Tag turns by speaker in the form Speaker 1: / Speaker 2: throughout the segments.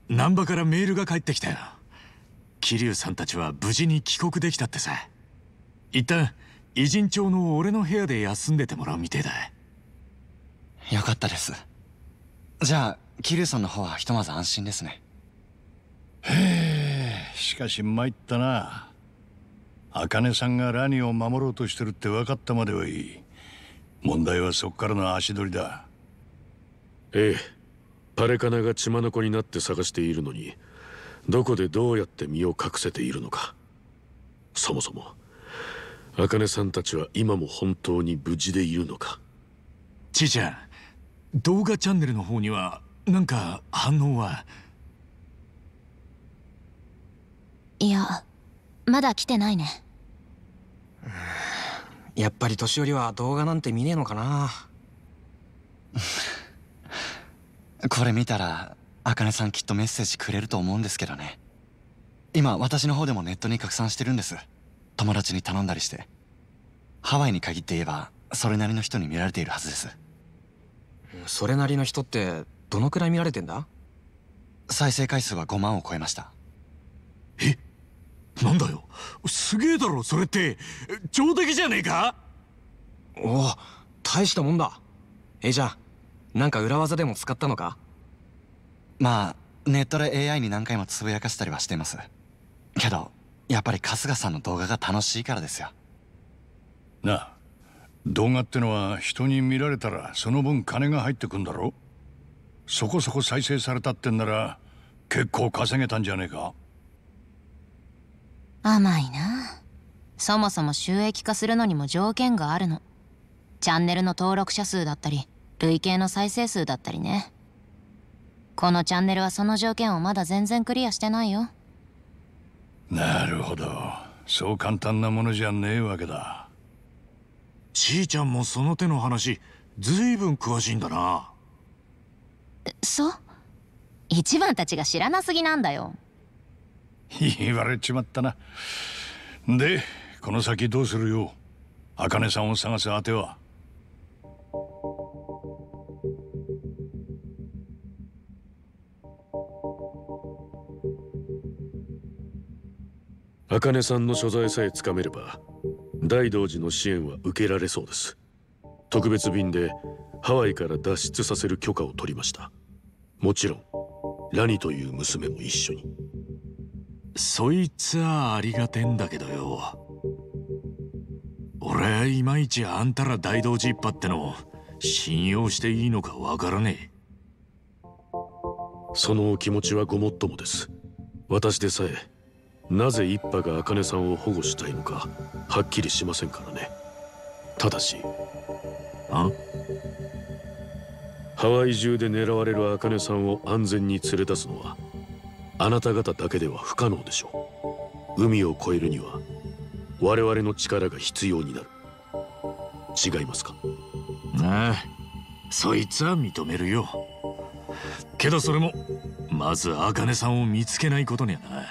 Speaker 1: 難波からメールが返ってきたよ。桐生さんたちは無事に帰国できたってさ。一旦偉人町の俺の部屋で休んでてもらうみてえだ。
Speaker 2: よかったです。じゃあ桐生さんの方はひとまず安心ですね。
Speaker 3: へえ、しかし参ったな。茜さんがラニを守ろうとしてるって分かったまではいい。問題はそっからの足取りだ。
Speaker 4: ええ、パレカナが血眼になって探しているのに、どこでどうやって身を隠せているのか。そもそも茜さんたちは今も本当に無事でいるのか。
Speaker 1: ちーちゃん、動画チャンネルの方にはなんか反応は？
Speaker 5: いや、まだ来てないね。
Speaker 6: やっぱり年寄りは動画なんて見ねえのかな。
Speaker 2: これ見たら茜さんきっとメッセージくれると思うんですけどね。今私の方でもネットに拡散してるんです。友達に頼んだりして。ハワイに限って言えばそれなりの人に見られているはずです。
Speaker 6: それなりの人ってどのくらい見られてんだ？
Speaker 2: 再生回数は5万を超えました。
Speaker 1: え、なんだよ、すげえだろそれって。上出来じゃねえか。
Speaker 6: おお、大したもんだ。じゃあなんか裏技でも使ったのか？
Speaker 2: まあネットで AI に何回もつぶやかせたりはしています。けどやっぱり春日さんの動画が楽しいからですよ。
Speaker 3: なあ、動画ってのは人に見られたらその分金が入ってくんだろ。そこそこ再生されたってんなら結構稼げたんじゃねえか。
Speaker 5: 甘いな。そもそも収益化するのにも条件があるの。チャンネルの登録者数だったり累計の再生数だったりね。このチャンネルはその条件をまだ全然クリアしてないよ。
Speaker 3: なるほど、そう簡単なものじゃねえわけだ。
Speaker 1: ちーちゃんもその手の話ずいぶん詳しいんだな。
Speaker 5: そう、一番たちが知らなすぎなんだよ。
Speaker 3: 言われちまったな。でこの先どうするよ。茜さんを探す当ては？
Speaker 4: 茜さんの所在さえつかめれば大道寺の支援は受けられそうです。特別便でハワイから脱出させる許可を取りました。もちろんラニという娘も一緒に。
Speaker 1: そいつはありがてんだけどよ。俺はいまいちあんたら大道寺一派ってのを信用していいのかわからねえ。
Speaker 4: そのお気持ちはごもっともです。私でさえなぜ一派が茜さんを保護したいのかはっきりしませんからね。ただしハワイ中で狙われる茜さんを安全に連れ出すのはあなた方だけでは不可能でしょう。海を越えるには我々の力が必要になる。違いますか？
Speaker 1: ああ、そいつは認めるよ。けどそれもまず茜さんを見つけないことにはな。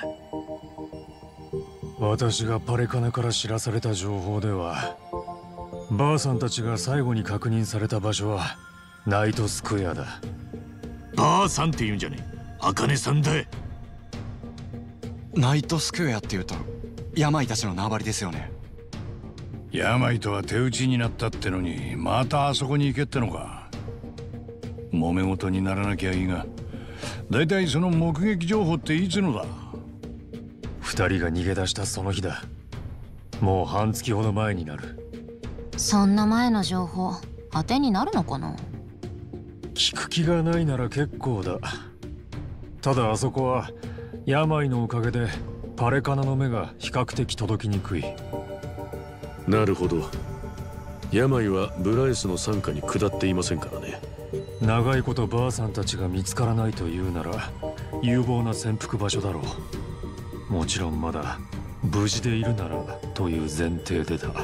Speaker 7: 私がパレカナから知らされた情報では、ばあさんたちが最後に確認された場所はナイトスクエアだ。
Speaker 1: ばあさんって言うんじゃねえ、茜さんだ。
Speaker 2: ナイトスクエアっていうと病たちの縄張りですよね。
Speaker 3: 病とは手打ちになったってのにまたあそこに行けってのか。揉め事にならなきゃいいが、だいたいその目撃情報っていつのだ？
Speaker 7: 二人が逃げ出したその日だ。もう半月ほど前になる。
Speaker 5: そんな前の情報当てになるのかな。
Speaker 7: 聞く気がないなら結構だ。ただあそこは病のおかげでパレカナの目が比較的届きにくい。
Speaker 4: なるほど。病はブライスの傘下に下っていませんからね。
Speaker 7: 長いことばあさんたちが見つからないというなら有望な潜伏場所だろう。もちろんまだ無事でいるならという前提でだ。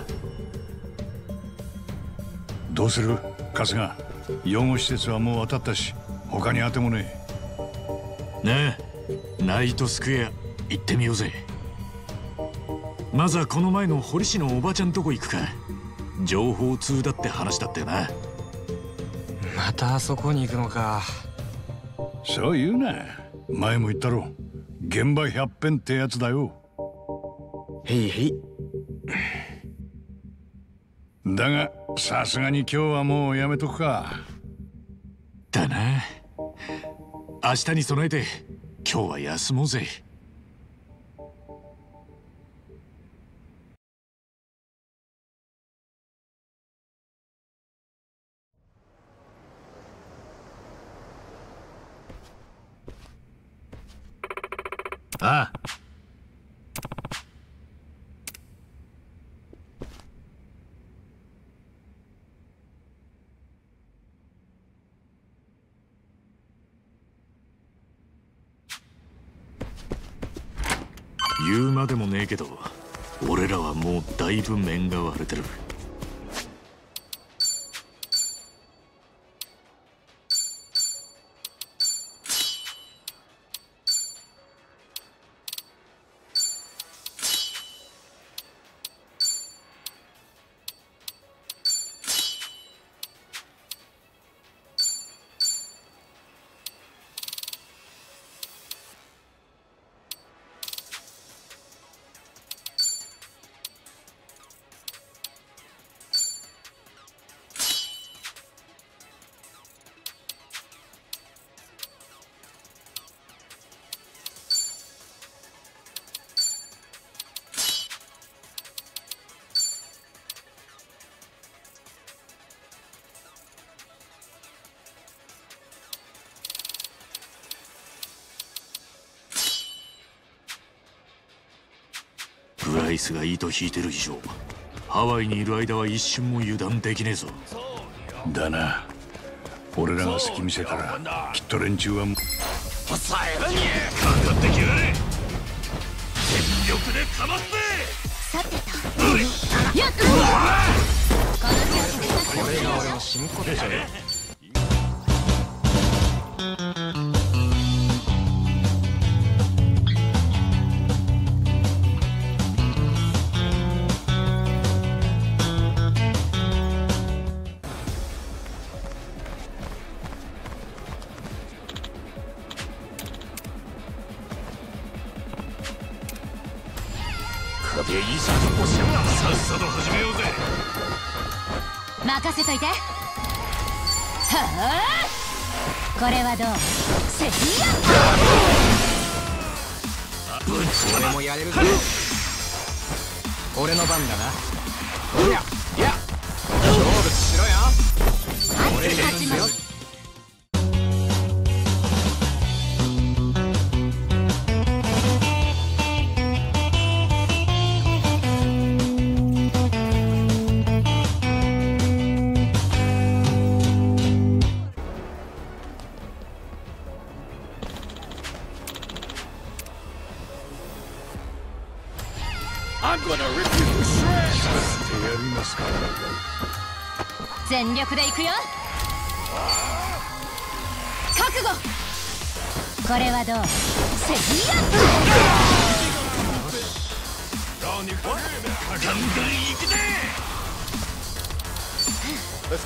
Speaker 3: どうする春日？養護施設はもう当たったし他に当てもね
Speaker 1: え。ねえ、ナイトスクエア行ってみようぜ。まずはこの前の堀市のおばちゃんとこ行くか。情報通だって話だったよな。
Speaker 6: またあそこに行くのか。
Speaker 3: そう言うな。 前も言ったろ、現場百遍ってやつだよ。
Speaker 6: へいへい。
Speaker 3: だがさすがに今日はもうやめとくか。
Speaker 1: だな。明日に備えて今日は休もうぜ。ああ。言うまでもねえけど、俺らはもうだいぶ面が割れてる。プライスが糸引いてる以上、ハワイにいる間は一瞬も油断できねえぞ。
Speaker 3: だな。俺らが隙見せたらきっと連中は
Speaker 4: 抑えるにかかってきやれ。全力でかますぜ。
Speaker 5: さてとやっこ
Speaker 6: れが俺の真骨頂だ。
Speaker 4: 壁いいさとこしやがさっさと始めようぜ。
Speaker 5: 任せといて。はあ、これはどう？せいや。
Speaker 6: 俺もやれるぜ。俺の番だな。おや、いや、勝負しろよ。俺に勝ちます。
Speaker 5: 全力でいくよ。覚悟。これはどう？せいや。
Speaker 4: ガンガン行くぜ。Let's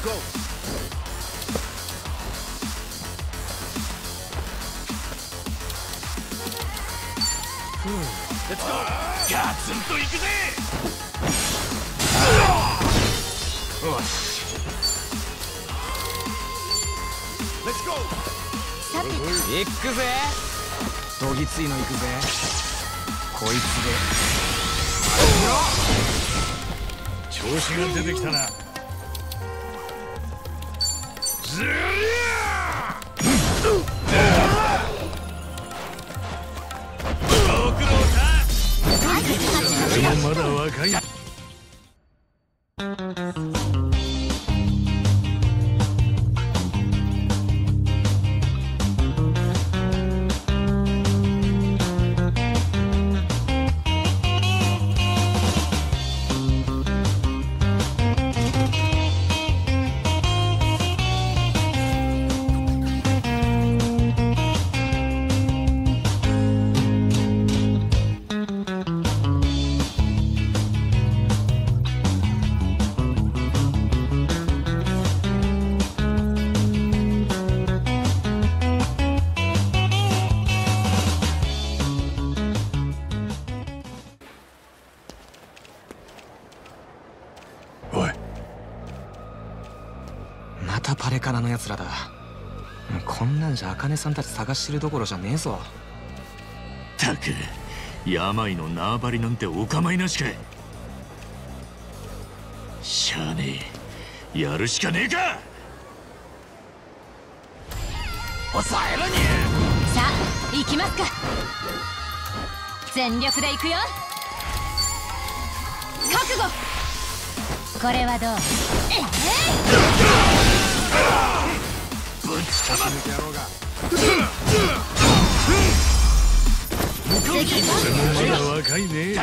Speaker 4: go。Let's go。ガツンと行くぜ。よし。
Speaker 5: さてと
Speaker 6: 行くぜ。どぎついの行くぜ。こいつで
Speaker 3: 調子が出てきたな。ずりゃ
Speaker 4: ご苦労さん。
Speaker 3: でもまだ若い。
Speaker 6: たパレカナのやつらだ。こんなんじゃ茜さんたち探してるどころじゃねえぞ。
Speaker 1: たく病の縄張りなんてお構いなしか。しゃあねえ、やるしかねえか。
Speaker 6: 抑えろに
Speaker 5: さあ行きますか。全力で行くよ。覚悟。これはどう？
Speaker 1: ぶちかま
Speaker 6: 抜け野郎が。
Speaker 3: まだ若いね。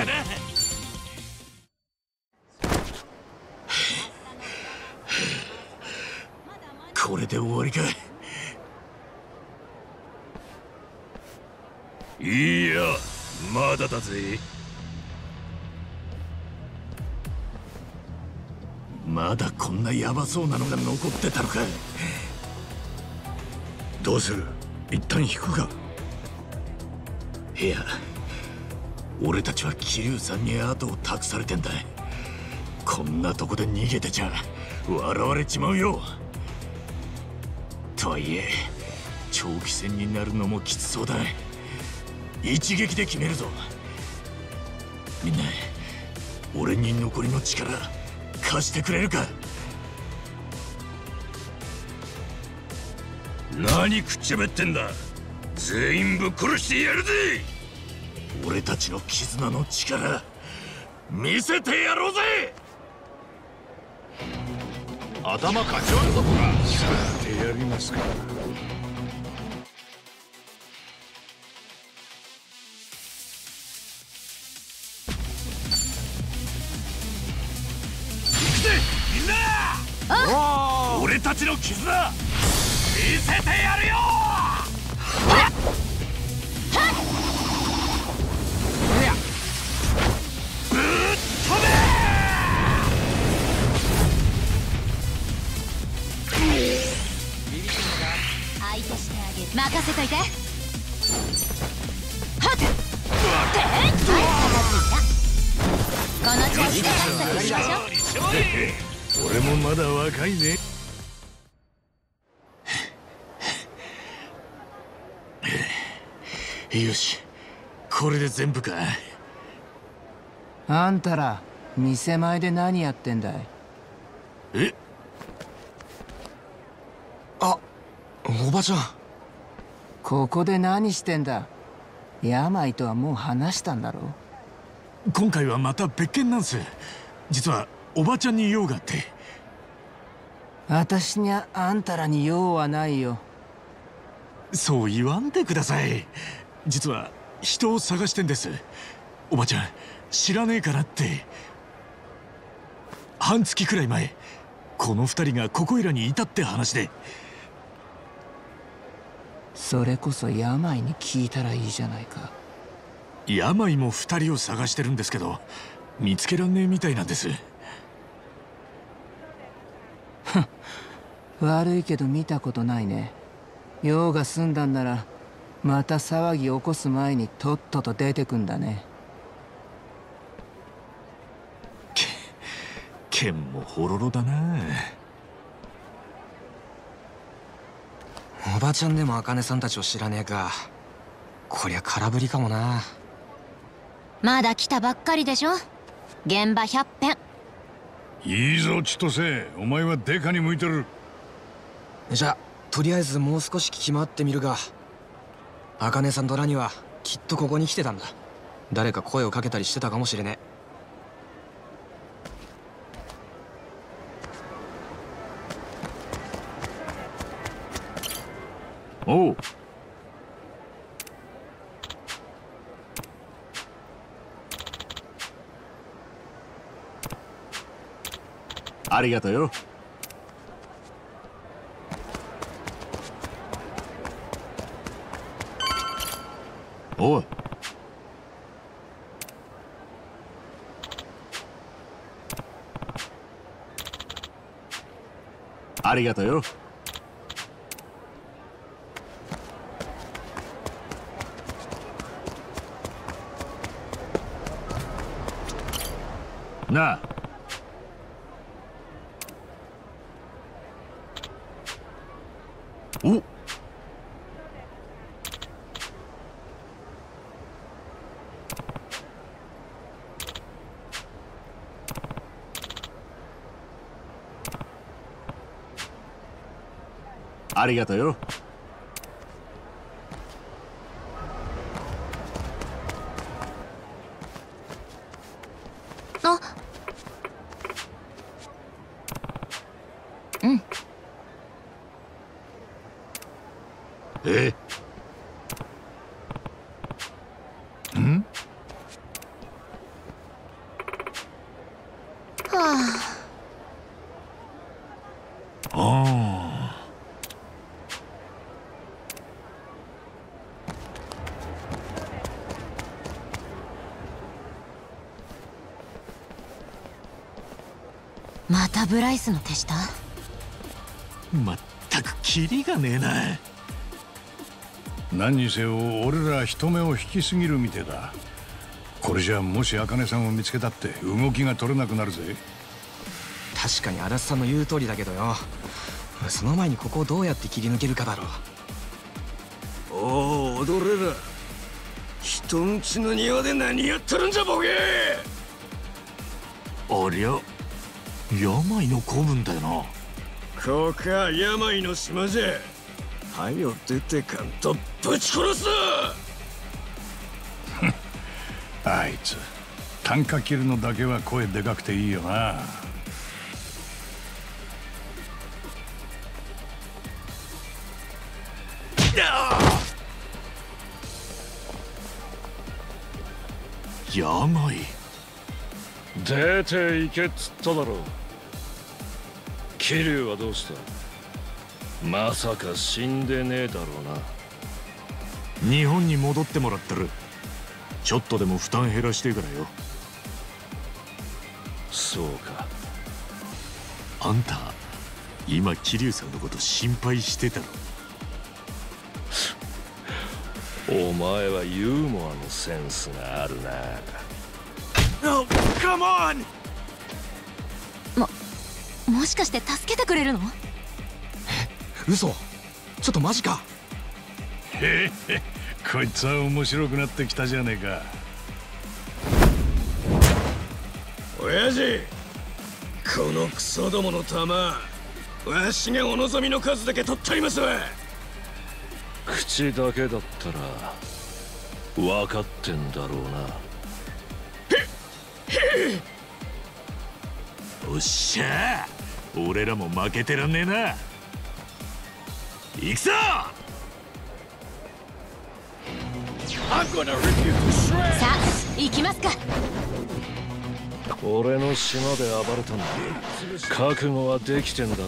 Speaker 1: これで終わりか。
Speaker 4: いや、まだだぜ。
Speaker 1: まだこんなヤバそうなのが残ってたのか。
Speaker 3: どうする？一旦引くか。
Speaker 1: いや、俺たちは桐生さんに後を託されてんだ。こんなとこで逃げてちゃ笑われちまうよ。とはいえ長期戦になるのもきつそうだ。一撃で決めるぞ。みんな俺に残りの力貸してくれるか。
Speaker 4: 何くっちゃべってんだ。全員ぶっ殺してやるぜ。
Speaker 1: 俺たちの絆の力見せてやろうぜ。
Speaker 4: 頭かち割るぞこら。
Speaker 3: さあてやりますか。
Speaker 1: みんな俺たちの絆見せてやるよ。ぶっ飛べ。
Speaker 5: 相手してあげる。任せといて。はってこの調子でサクサクしましょう。
Speaker 3: 俺もまだ若いね。
Speaker 1: よし、これで全部か。
Speaker 8: あんたら店前で何やってんだい？
Speaker 1: え？
Speaker 6: あ、おばちゃん。
Speaker 8: ここで何してんだ？病とはもう話したんだろ？
Speaker 1: 今回はまた別件なんす。実はおばちゃんに用があって。
Speaker 8: 私にゃあんたらに用はないよ。
Speaker 1: そう言わんでください。実は人を探してんです。おばちゃん知らねえかなって。半月くらい前この二人がここいらにいたって話で。
Speaker 8: それこそ病に聞いたらいいじゃないか。
Speaker 1: 病も二人を探してるんですけど見つけらんねえみたいなんです。
Speaker 8: 悪いけど見たことないね。用が済んだんならまた騒ぎ起こす前にとっとと出てくんだね。
Speaker 1: 剣もほろろだな。
Speaker 6: おばちゃんでも茜さんたちを知らねえか。こりゃ空振りかもな。
Speaker 5: まだ来たばっかりでしょ。現場100遍。
Speaker 3: いいぞ千歳、お前はデカに向いてる。
Speaker 6: じゃあとりあえずもう少し聞き回ってみるが。茜さんとラニはきっとここに来てたんだ。誰か声をかけたりしてたかもしれね
Speaker 1: え。おう。ありがとうよ。おい。ありがとうよ。なあ。 お、ありがとうよ。
Speaker 5: あ、うん。
Speaker 1: え？
Speaker 3: ん？
Speaker 5: はあ。
Speaker 1: ああ。
Speaker 5: またブライスの手下？
Speaker 1: まったくキリがねえな。
Speaker 3: 何にせよ俺ら人目を引きすぎるみてえだ。これじゃもし茜さんを見つけたって動きが取れなくなるぜ。
Speaker 6: 確かに足立さんの言う通りだけどよ、その前にここをどうやって切り抜けるかだろう。
Speaker 9: おお、踊れら。人んちの庭で何やってるんじゃボケ。
Speaker 1: ありゃ、病の子分だよな。
Speaker 9: ここか病の島じゃ。はよ出てかんとぶち殺す。
Speaker 3: あいつ単価切るのだけは声でかくていいよな。
Speaker 1: 病。
Speaker 7: 出て行けっつっただろう。桐生はどうした？まさか死んでねえだろうな。
Speaker 1: 日本に戻ってもらってる。ちょっとでも負担減らしてからよ。
Speaker 7: そうか。
Speaker 1: あんた今桐生さんのこと心配してたろ。
Speaker 7: お前はユーモアのセンスがあるな。
Speaker 9: Oh, come on!
Speaker 5: もしかして助けてくれるの？
Speaker 6: 嘘？ちょっとマジか。
Speaker 3: へへ、こいつは面白くなってきたじゃねえか。
Speaker 9: 親父、このクソどもの玉、わしがお望みの数だけ取ったりますわ。
Speaker 7: 口だけだったら分かってんだろうな。
Speaker 1: おっしゃー、俺らも負けてらんねえな。行くぞ。
Speaker 5: さあ行きますか。
Speaker 7: 俺の島で暴れたんだ。覚悟はできてんだろう。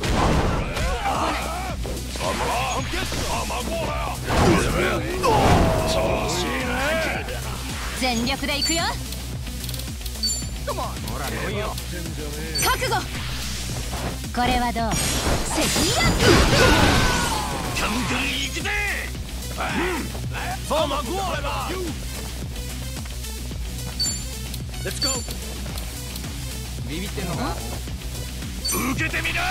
Speaker 5: 全力で行くよ。覚悟。これはどう？セキラ。
Speaker 1: ガンガン行くぜ。
Speaker 9: Let's go!
Speaker 6: ビビってんのか？
Speaker 1: 受けてみな。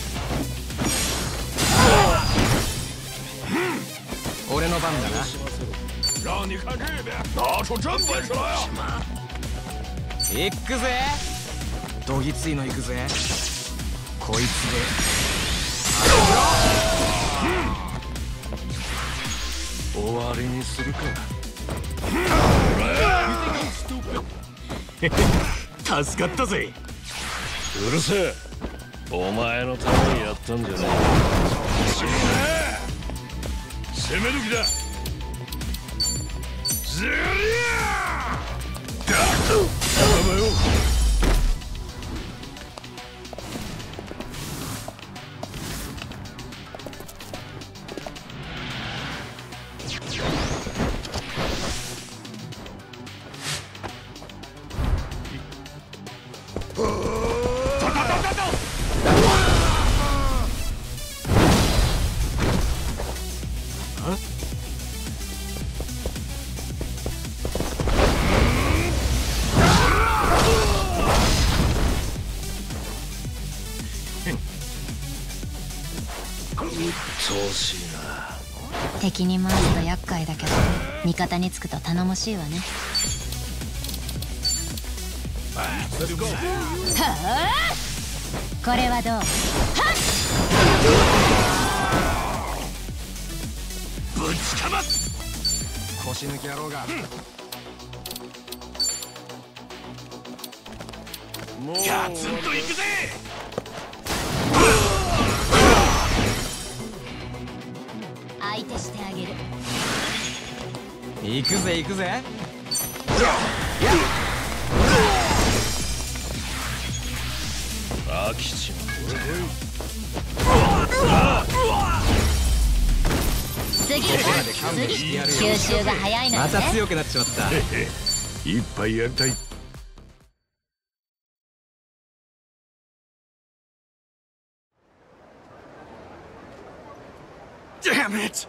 Speaker 6: 俺の番だな。
Speaker 9: 让你看这边，拿出真本事来啊！
Speaker 6: 行くぜ。どぎついの行くぜ。こいつで
Speaker 7: 終わりにするか。
Speaker 1: 助かったぜ。
Speaker 7: うるせえ。お前のためにやったんじゃねえ。
Speaker 3: 攻め時だ。ずりゃー。頼むよ。
Speaker 9: とうしいな。
Speaker 5: 敵に回すと厄介だけど味方につくと頼もしいわね。はあ、これはどう？はっ、
Speaker 9: ぶちかます。
Speaker 6: 腰抜き野郎が。
Speaker 9: ガツンといくぜ。
Speaker 5: 相手してあげる。
Speaker 6: 行くぜ行くぜ。
Speaker 9: 飽きちま
Speaker 5: 次吸収が早いのよね。
Speaker 6: また強くなっちまった。
Speaker 3: 一杯やりたい。
Speaker 9: Damn it!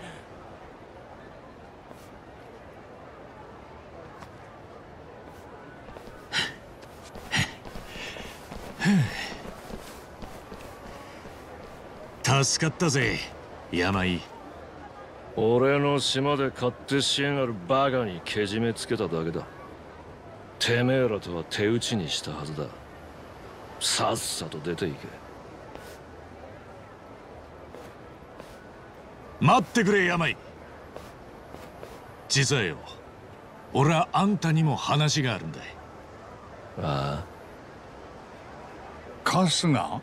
Speaker 1: 助かったぜ、病。
Speaker 9: 俺の島で勝手しやがるバカにけじめつけただけだ。てめえらとは手打ちにしたはずだ。さっさと出ていけ。
Speaker 1: 待ってくれ、病。実はよ、俺はあんたにも話があるんだ。
Speaker 9: ああ、
Speaker 3: 春日？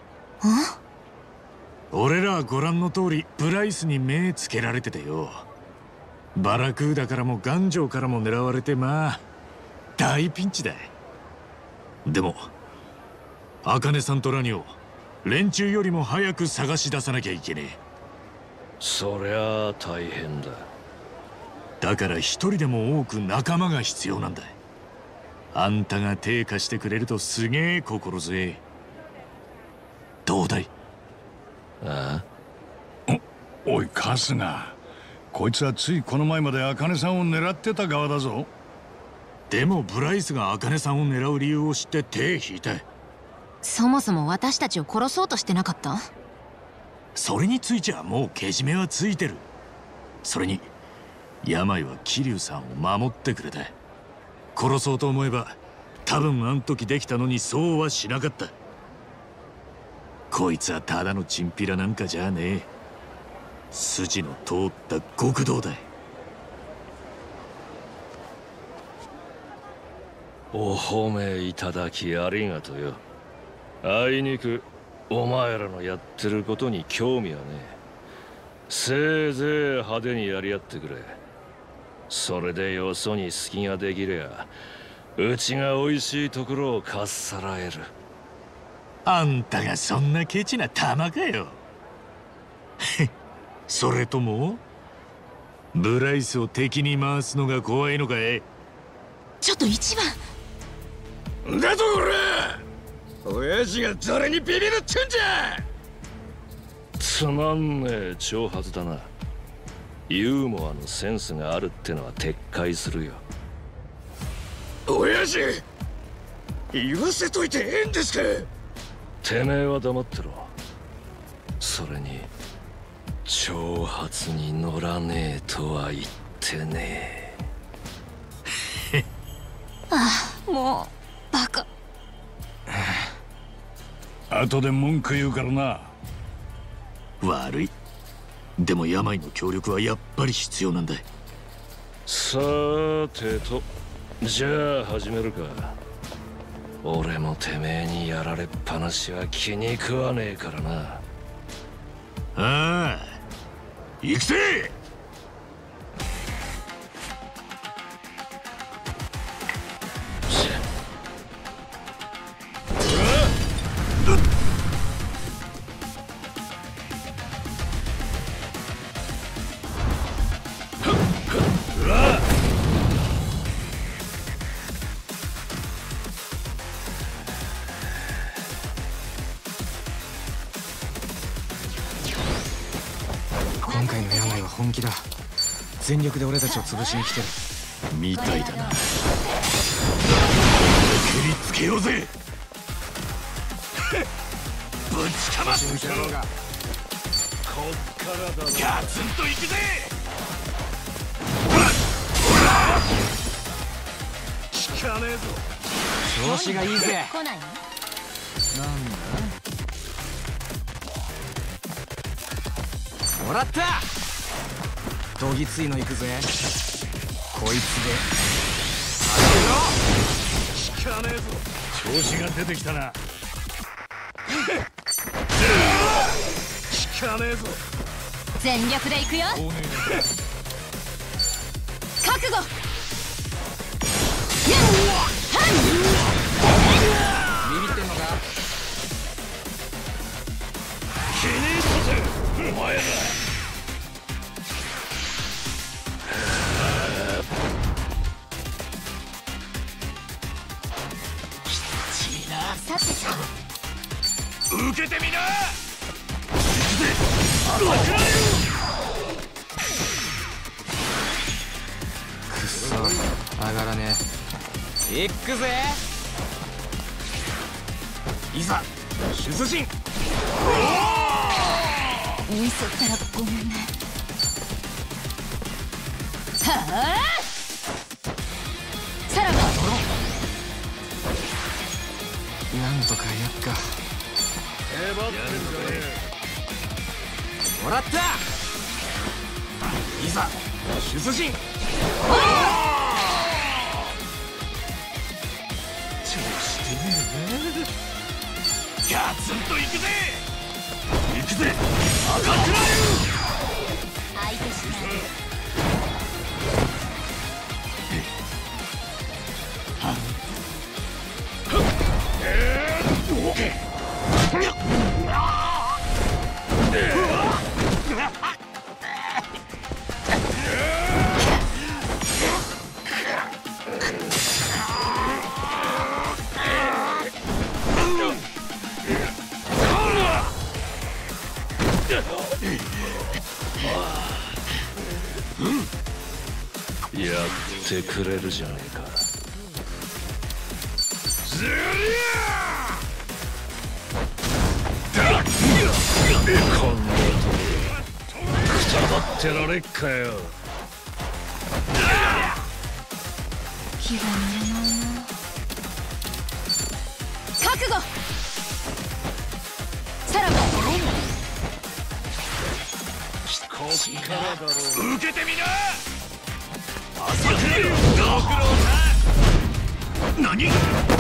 Speaker 1: 俺らはご覧の通りブライスに目つけられててよ。バラクーダからもガンジョーからも狙われて、まあ大ピンチだ。でも茜さんとラニを連中よりも早く探し出さなきゃいけねえ。
Speaker 9: そりゃあ大変だ。
Speaker 1: だから一人でも多く仲間が必要なんだ。あんたが手貸してくれるとすげえ心強え。どうだい？
Speaker 9: あ
Speaker 3: あ？おい春日、こいつはついこの前まで茜さんを狙ってた側だぞ。
Speaker 1: でもブライスが茜さんを狙う理由を知って手引いた。
Speaker 5: そもそも私たちを殺そうとしてなかった？
Speaker 1: それについちゃもうけじめはついてる。それに病は桐生さんを守ってくれた。殺そうと思えば多分あん時できたのにそうはしなかった。こいつはただのチンピラなんかじゃねえ。筋の通った極道だ。
Speaker 9: お褒めいただきありがとよ。あいにくお前らのやってることに興味はねえ。せいぜい派手にやり合ってくれ。それでよそに隙ができりゃうちが美味しいところをかっさらえる。
Speaker 1: あんたがそんなケチな玉かよ。それともブライスを敵に回すのが怖いのかい？
Speaker 5: ちょっと一番
Speaker 9: だとこら、親父が誰にビビるっちゅうんじゃ。つまんねえ挑発だな。ユーモアのセンスがあるってのは撤回するよ。親父、言わせといてええんですか？てめえは黙ってろ。それに挑発に乗らねえとは言ってねえ。
Speaker 5: ああ、もうバカ。
Speaker 3: 後で文句言うからな。
Speaker 1: 悪い。でも病の協力はやっぱり必要なんだ。
Speaker 9: さーてと、じゃあ始めるか。俺もてめえにやられっぱなしは気に食わねえからな。
Speaker 1: ああ、行くぜ。
Speaker 6: 今回の病は本気だ。全力で俺たちを潰しに来てる
Speaker 1: みたいだな。蹴りつけようぜ。
Speaker 9: ぶちかます。
Speaker 1: ガツンといくぜ。効かねえぞ。
Speaker 6: 調子がいいぜ。
Speaker 5: 来ないの？
Speaker 6: もらった。どぎついのいくぜ。こいつで
Speaker 3: 効かねえぞ。調子が出てきたな。効かねえぞ。
Speaker 5: 全力で行くよ。覚悟。
Speaker 6: ビビってんのか。
Speaker 3: 気に入ったぜお前ら。
Speaker 5: さてさ、
Speaker 1: 受けてみな。
Speaker 6: くっそ上がらねえ。いくぜ。いざ出陣。
Speaker 5: ミスったらごめんね。はあ、さらば。
Speaker 6: なんとかやっか。もらった。いざ出陣。
Speaker 1: ガツンといくぜ。いくぜ。赤くらえ。
Speaker 5: 相手しない。
Speaker 9: やってくれるじゃねえか。こんなとくたばってられっかよ。
Speaker 5: 気が乗れないな。覚悟。さらば。
Speaker 9: こっからだろう。
Speaker 1: 受けてみな。何？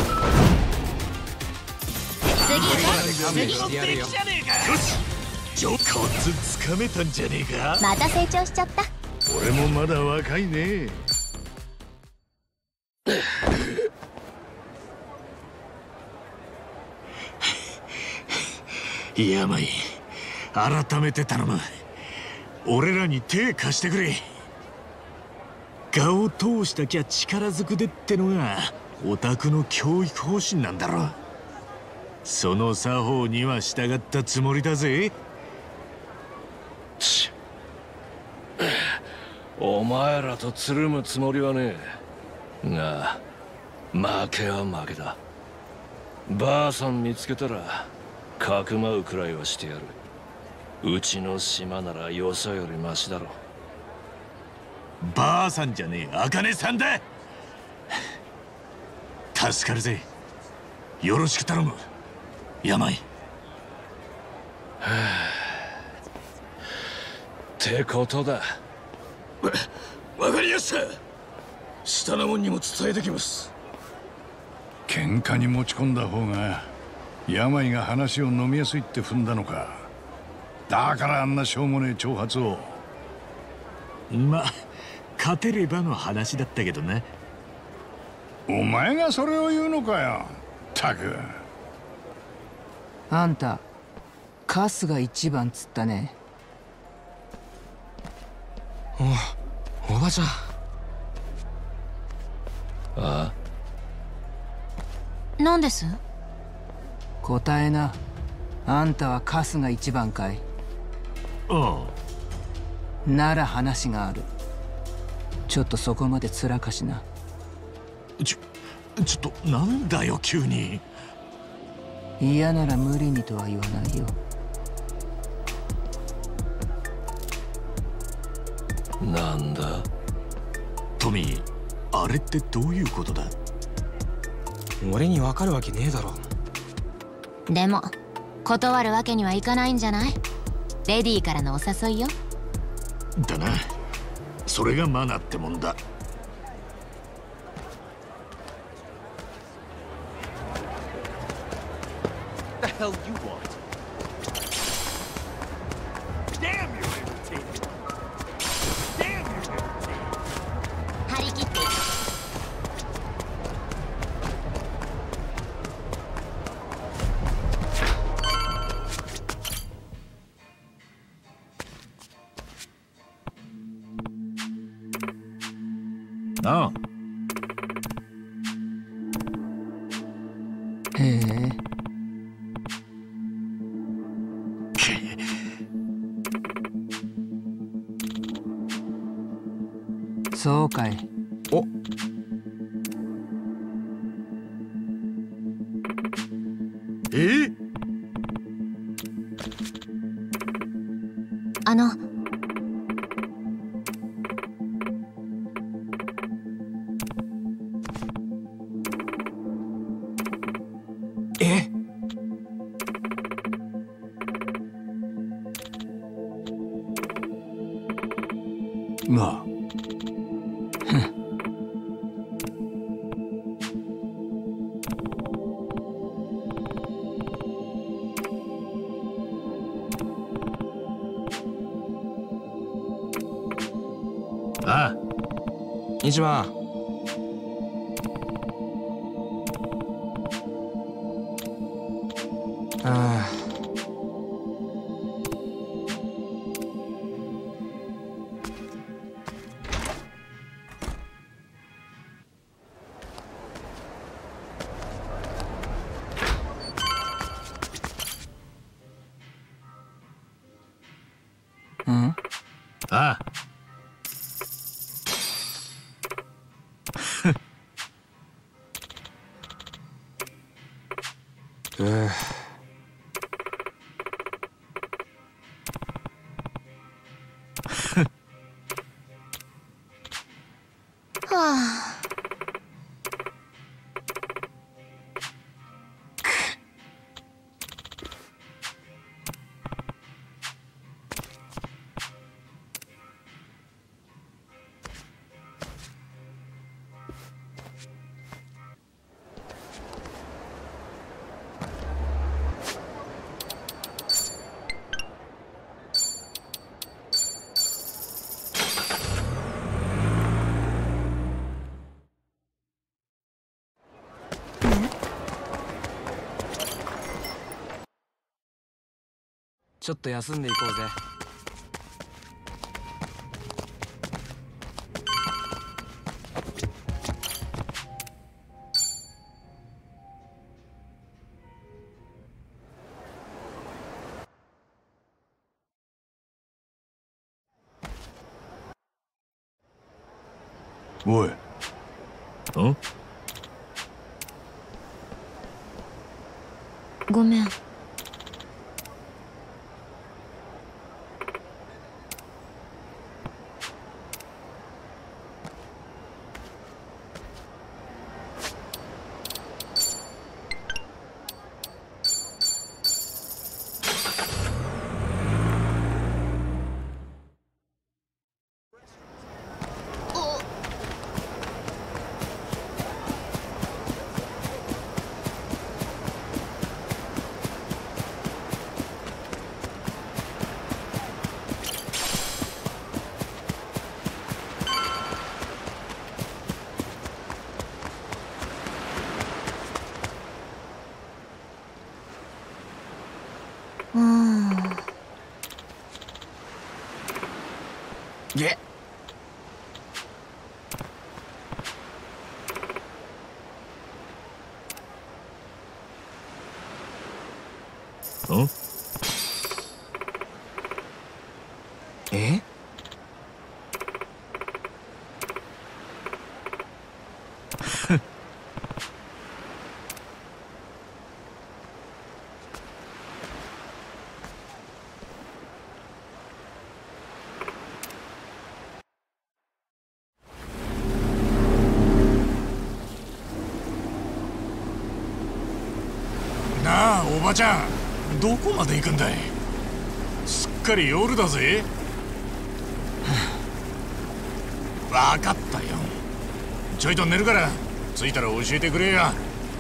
Speaker 5: 次
Speaker 6: してやるよ。
Speaker 1: よし。コツつかめたんじゃねえか。
Speaker 5: また成長しちゃった。
Speaker 3: 俺もまだ若いね。
Speaker 1: 病、改めて頼む。俺らに手貸してくれ。我を通したきゃ力ずくでってのがオタクの教育方針なんだろ。その作法には従ったつもりだぜ。
Speaker 9: お前らとつるむつもりはねえが、負けは負けだ。ばあさん見つけたらかくまうくらいはしてやる。うちの島ならよそよりマシだろ。
Speaker 1: ばあさんじゃねえ、茜さんだ。助かるぜ。よろしく頼む。病。
Speaker 9: ってことだ。
Speaker 1: わかりやした。下の者にも伝えてきます。
Speaker 3: 喧嘩に持ち込んだ方が病が話を飲みやすいって踏んだのか。だからあんなしょうもねえ挑発を。
Speaker 1: まあ勝てればの話だったけどな。
Speaker 3: お前がそれを言うのかよ。ったく。
Speaker 8: あんたカスが一番つったね。
Speaker 6: おばちゃん。
Speaker 9: ああ、
Speaker 5: 何です？
Speaker 8: 答えな。あんたはカスが一番かい？
Speaker 1: あ
Speaker 8: あ。なら話がある。ちょっとそこまでつらかしな。
Speaker 1: ちょっとなんだよ急に。
Speaker 8: 嫌なら無理にとは言わないよ。
Speaker 9: なんだ？
Speaker 1: トミー、あれってどういうことだ？
Speaker 6: 俺にわかるわけねえだろ。
Speaker 5: でも断るわけにはいかないんじゃない？レディーからのお誘いよ。
Speaker 1: だな。それがマナーってもんだ。
Speaker 10: The hell you want? Damn, you're irritating. Damn, you're irritating.
Speaker 5: 張り切っていく。
Speaker 1: ああ。
Speaker 8: へえ。そうかい。
Speaker 6: お、
Speaker 5: あの
Speaker 6: え？
Speaker 3: なあ、
Speaker 1: ああ。
Speaker 6: 一番。ああ。
Speaker 8: うん？
Speaker 1: ああ。
Speaker 5: はあ。
Speaker 6: ちょっと休んでいこうぜ。
Speaker 3: おい。
Speaker 1: ん？
Speaker 5: ごめん。
Speaker 6: げっ。
Speaker 1: ん？
Speaker 6: え？
Speaker 1: ばちゃん、どこまで行くんだい。すっかり夜だぜ。分かったよ。ちょいと寝るから、着いたら教えてくれや。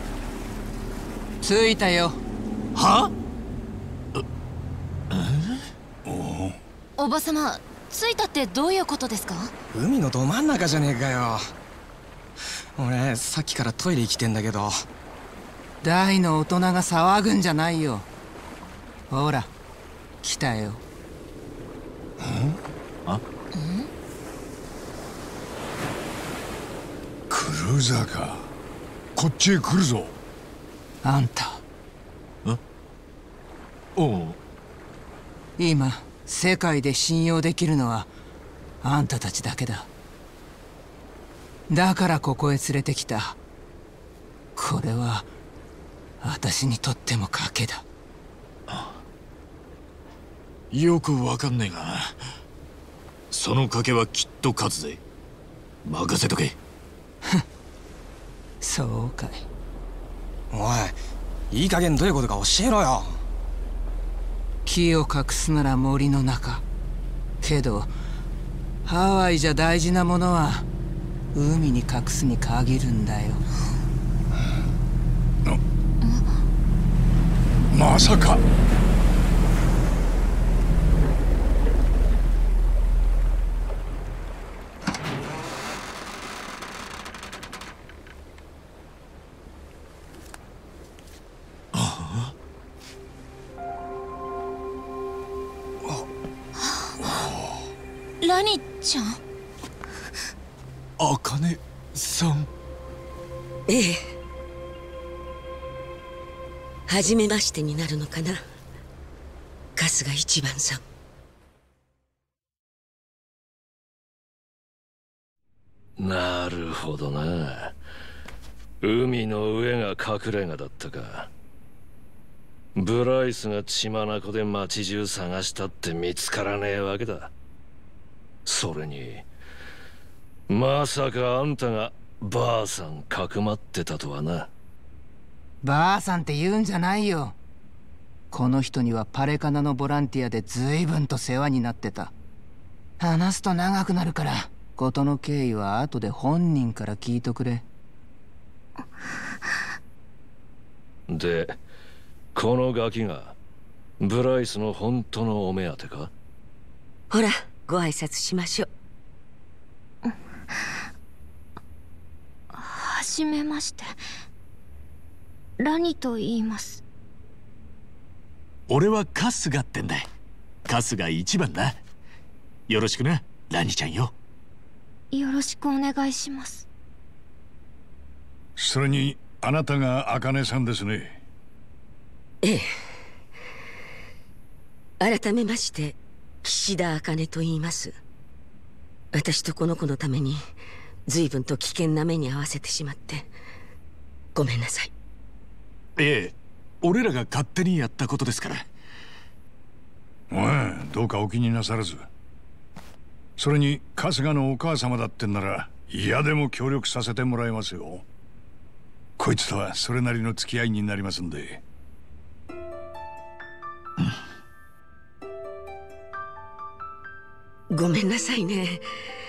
Speaker 8: 着いたよ。
Speaker 1: は？
Speaker 5: おばさま、着いたってどういうことですか？
Speaker 6: 海のど真ん中じゃねえかよ。俺さっきからトイレ行きてんだけど。
Speaker 8: 大の大人が騒ぐんじゃないよ。ほら来たよ。
Speaker 3: クルーザーか。こっちへ来るぞ。
Speaker 8: あんた
Speaker 1: おう。
Speaker 8: 今世界で信用できるのはあんたたちだけだ。だからここへ連れてきた。これは私にとっても賭けだ。
Speaker 1: よくわかんねえが、その賭けはきっと勝つぜ。任せとけ。
Speaker 8: そうかい。
Speaker 6: おい、いい加減どういうことか教えろよ。
Speaker 8: 木を隠すなら森の中。けどハワイじゃ大事なものは海に隠すに限るんだよ。
Speaker 3: まさか。
Speaker 5: ラニちゃん。
Speaker 1: あかねさん。
Speaker 11: ええ、初めましてになるのかな、春日一番さ
Speaker 9: ん。なるほどな。海の上が隠れ家だったか。ブライスが血眼で街中探したって見つからねえわけだ。それにまさかあんたがばあさんかくまってたとはな。
Speaker 8: ばあさんって言うんじゃないよ。この人にはパレカナのボランティアで随分と世話になってた。話すと長くなるから事の経緯は後で本人から聞いとくれ。
Speaker 9: でこのガキがブライスの本当のお目当てか？
Speaker 11: ほらご挨拶しましょう。
Speaker 5: はじめまして。ラニと言います。
Speaker 1: 俺は春日ってんだ。春日一番な。よろしくな、ラニちゃんよ。
Speaker 5: よろしくお願いします。
Speaker 3: それにあなたが茜さんですね。
Speaker 11: ええ、改めまして岸田茜と言います。私とこの子のために随分と危険な目に遭わせてしまってごめんなさい。
Speaker 1: ええ、俺らが勝手にやったことですから。
Speaker 3: どうかお気になさらず。それに春日のお母様だってんなら嫌でも協力させてもらいますよ。こいつとはそれなりの付き合いになりますんで。
Speaker 11: ごめんなさいね。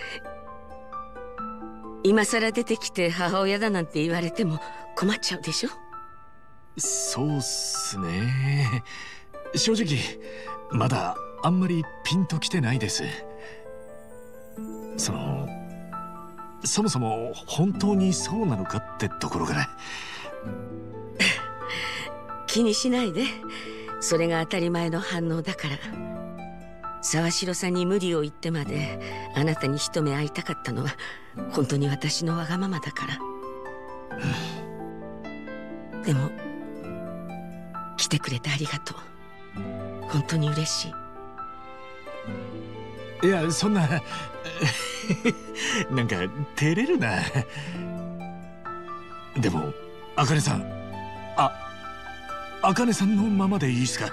Speaker 11: 今さら出てきて母親だなんて言われても困っちゃうでしょ。
Speaker 1: そうっすね。正直まだあんまりピンときてないです。そもそも本当にそうなのかってところから
Speaker 11: 気にしないで。それが当たり前の反応だから。沢城さんに無理を言ってまであなたに一目会いたかったのは本当に私のわがままだから。でも来てくれてありがとう。本当に嬉しい。
Speaker 1: いや、そんななんか照れるな。でも茜さん、茜さんのままでいいっすか？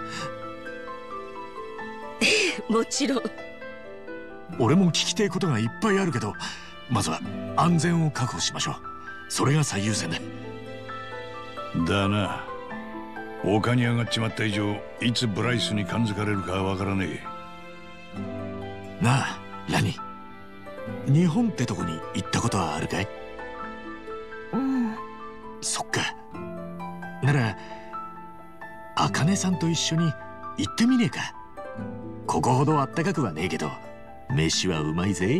Speaker 11: もちろん。
Speaker 1: 俺も聞きてえことがいっぱいあるけど、まずは安全を確保しましょう。それが最優先だ。
Speaker 3: だな。 丘に上がっちまった以上、いつブライスに感づかれるかわからね
Speaker 1: え。なあラニ、日本ってとこに行ったことはあるかい？
Speaker 5: うん。
Speaker 1: そっか。なら茜さんと一緒に行ってみねえか。ここほどあったかくはねえけど飯はうまいぜ。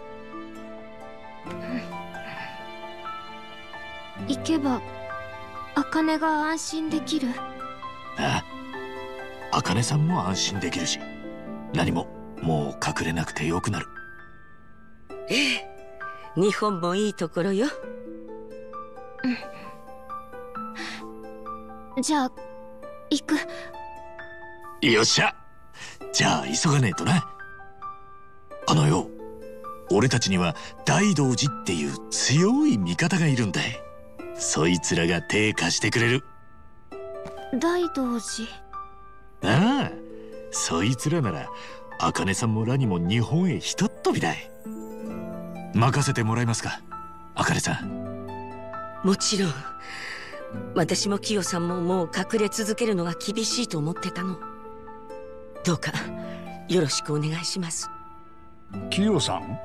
Speaker 5: 行けば茜が安心できる。
Speaker 1: ああ、茜さんも安心できるし、何ももう隠れなくてよくなる。
Speaker 11: ええ、日本もいいところよ。
Speaker 5: じゃあ行く。
Speaker 1: よっしゃ、じゃあ急がねえとな。あのよ、俺たちには大道寺っていう強い味方がいるんだい。そいつらが手貸してくれる。
Speaker 5: 大道寺？
Speaker 1: ああ、そいつらなら茜さんもラニも日本へひとっ飛びだい。任せてもらえますか、茜さん。
Speaker 11: もちろん。私もキヨさんももう隠れ続けるのが厳しいと思ってたの。どうかよろしくお願いします。
Speaker 3: キヨさん？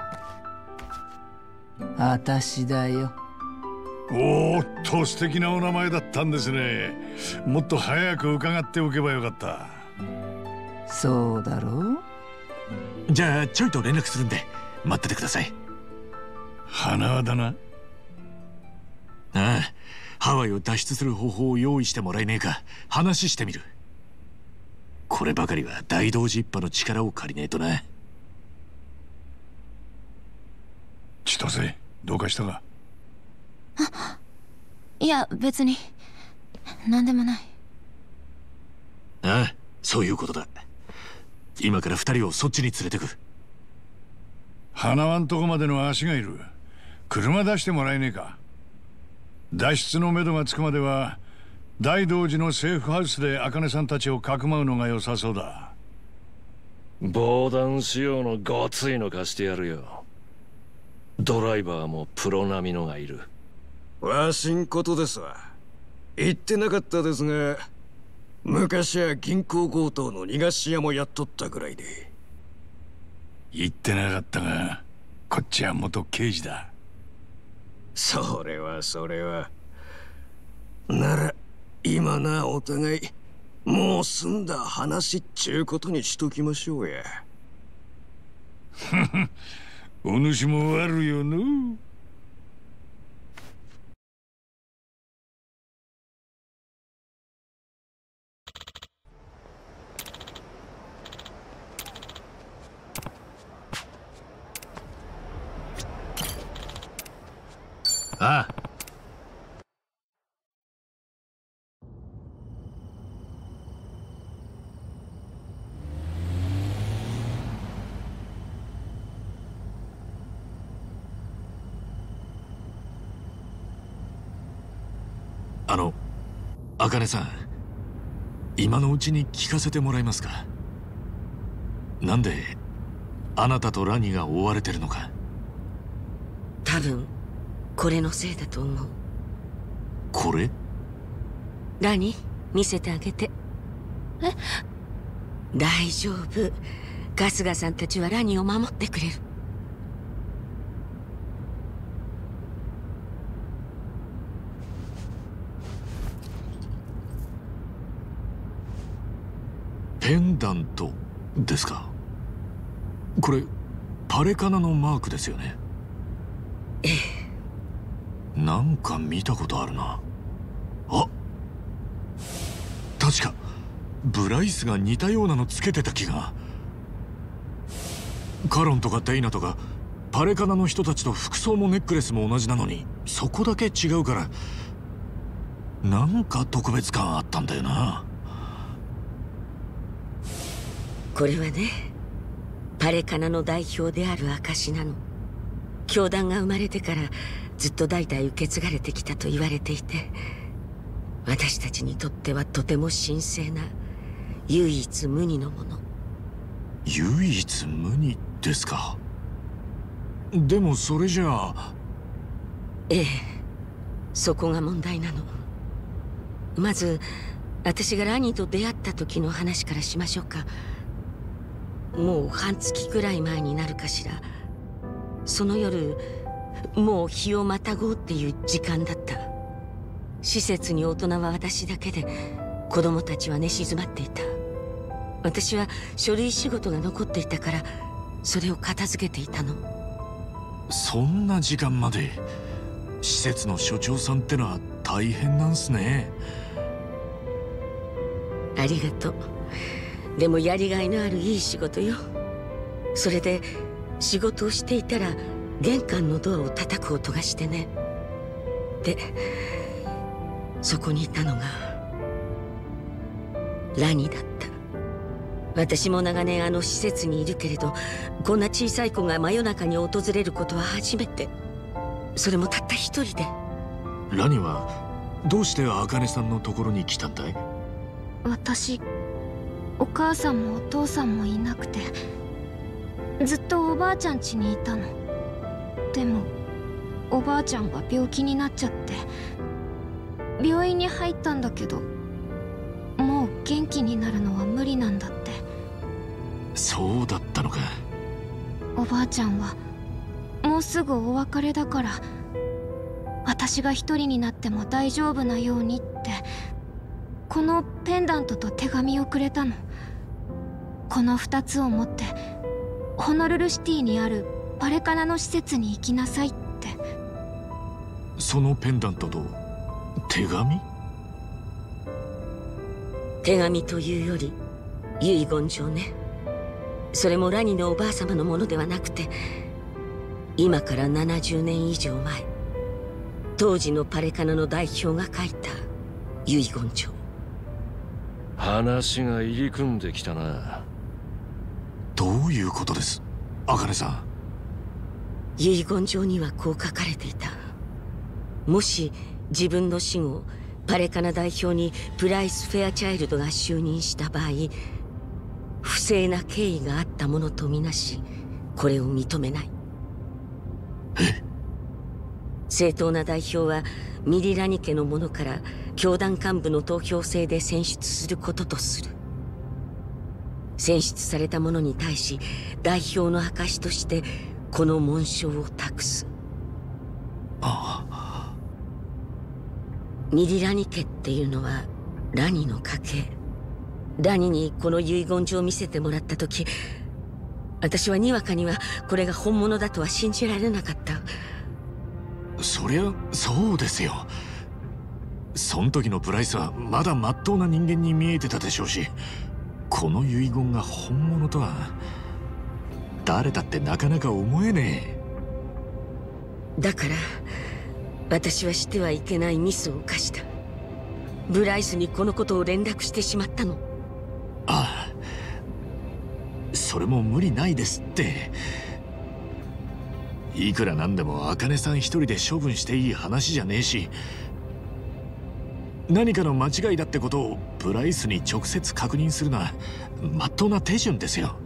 Speaker 8: 私だよ。
Speaker 3: おーっと、素敵なお名前だったんですね。もっと早く伺っておけばよかった。
Speaker 8: そうだろう。
Speaker 1: じゃあちょいと連絡するんで待っててください。
Speaker 3: 花輪だな。
Speaker 1: ああ、ハワイを脱出する方法を用意してもらえねえか話してみる。こればかりは大道寺一派の力を借りねえとな。
Speaker 3: 千歳、どうかしたか？
Speaker 5: いや別に何でもない。
Speaker 1: ああ、そういうことだ。今から二人をそっちに連れてく。
Speaker 3: 花輪んとこまでの足がいる。車出してもらえねえか？脱出のめどがつくまでは大道寺のセーフハウスで茜さんたちをかくまうのが良さそうだ。
Speaker 9: 防弾仕様のごついの貸してやるよ。ドライバーもプロ並みのがいる。
Speaker 12: わしんことですわ。言ってなかったですが、昔は銀行強盗の逃がし屋もやっとったぐらいで。
Speaker 3: 言ってなかったが、こっちは元刑事だ。
Speaker 12: それはなら今なお互いもう済んだ話っちゅうことにしときましょうや。
Speaker 3: お主も悪よの。
Speaker 1: ああ、茜さん、今のうちに聞かせてもらえますか？なんであなたとラニが追われてるのか。
Speaker 11: 多分これのせいだと思う。
Speaker 1: これ？
Speaker 11: ラニ、見せてあげて。
Speaker 5: え？
Speaker 11: 大丈夫。春日さんたちはラニを守ってくれる。
Speaker 1: ペンダントですか？これパレカナのマークですよね。
Speaker 11: ええ。
Speaker 1: なんか見たことあるな。あ、確かブライスが似たようなのつけてた気が。カロンとかデイナとかパレカナの人たちと服装もネックレスも同じなのに、そこだけ違うからなんか特別感あったんだよな。
Speaker 11: これはね、パレカナの代表である証なの。教団が生まれてからずっと代々受け継がれてきたと言われていて、私たちにとってはとても神聖な唯一無二のもの。
Speaker 1: 唯一無二ですか？でもそれじゃあ。
Speaker 11: ええ、そこが問題なの。まず私がラニーと出会った時の話からしましょうか。もう半月くらい前になるかしら。その夜、もう日をまたごうっていう時間だった。施設に大人は私だけで、子供たちは寝静まっていた。私は書類仕事が残っていたから、それを片付けていたの。
Speaker 1: そんな時間まで施設の所長さんってのは大変なんすね。
Speaker 11: ありがとう。でもやりがいのあるいい仕事よ。それで仕事をしていたら玄関のドアを叩く音がしてね。でそこにいたのがラニだった。私も長年あの施設にいるけれど、こんな小さい子が真夜中に訪れることは初めて。それもたった一人で。
Speaker 1: ラニはどうして茜さんのところに来たんだい？
Speaker 13: 私、お母さんもお父さんもいなくて、ずっとおばあちゃん家にいたの。でもおばあちゃんが病気になっちゃって、病院に入ったんだけど、もう元気になるのは無理なんだって。
Speaker 1: そうだったのか。
Speaker 13: おばあちゃんはもうすぐお別れだから、私が一人になっても大丈夫なようにってこのペンダントと手紙をくれたの。この2つを持ってホノルルシティにあるパレカナの施設に行きなさいって。
Speaker 1: そのペンダントと手紙？
Speaker 11: 手紙というより遺言状ね。それもラニのおばあ様のものではなくて、今から70年以上前、当時のパレカナの代表が書いた遺言状。
Speaker 9: 話が入り組んできたな。
Speaker 1: どういうことです、茜さん？
Speaker 11: 遺言状にはこう書かれていた。もし自分の死後、パレカナ代表にプライス・フェアチャイルドが就任した場合、不正な経緯があったものとみなし、これを認めない。正当な代表はミリラニ家の者から教団幹部の投票制で選出することとする。選出された者に対し代表の証としてこの紋章を託す。ミリラニ家っていうのはラニの家系。ラニにこの遺言状を見せてもらった時、私はにわかにはこれが本物だとは信じられなかった。
Speaker 1: そりゃそうですよ。そん時のプライスはまだ真っ当な人間に見えてたでしょうし、この遺言が本物とは誰だってなかなか思えね
Speaker 11: え。だから私はしてはいけないミスを犯した。ブライスにこのことを連絡してしまったの。
Speaker 1: ああ、それも無理ないですって。いくらなんでも茜さん一人で処分していい話じゃねえし、何かの間違いだってことをプライスに直接確認するのは真っ当な手順ですよ。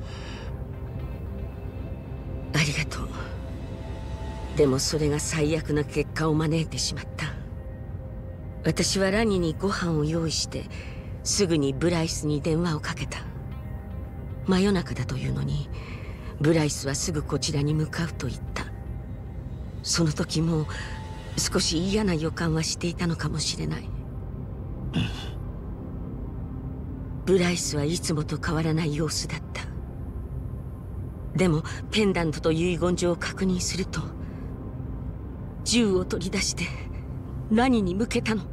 Speaker 11: ありがとう。でもそれが最悪な結果を招いてしまった。私はラニにご飯を用意してすぐにブライスに電話をかけた。真夜中だというのにブライスはすぐこちらに向かうと言った。その時も少し嫌な予感はしていたのかもしれない。ブライスはいつもと変わらない様子だった。でもペンダントと遺言状を確認すると、銃を取り出してラニに向けたの。